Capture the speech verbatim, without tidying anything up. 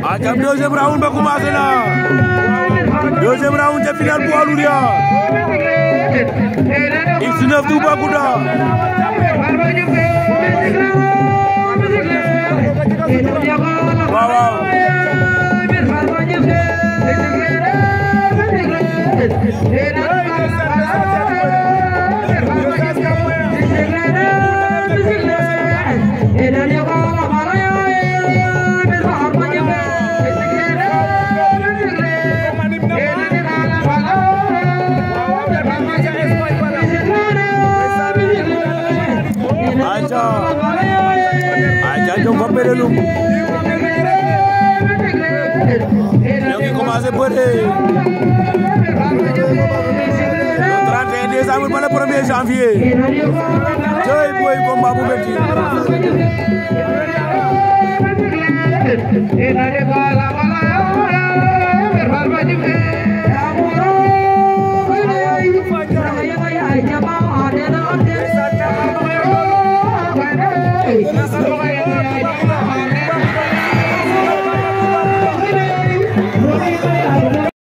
Acam deuxième round ba commencé na deuxième round ca final poids lourd ya X neuf Toubacouta waaw waaw Aja Aja jom fa Mbédéloum ñoo ngi commencé bëre le trente et un décembre ba le premier janvier cey boy combat bu metti Gracias.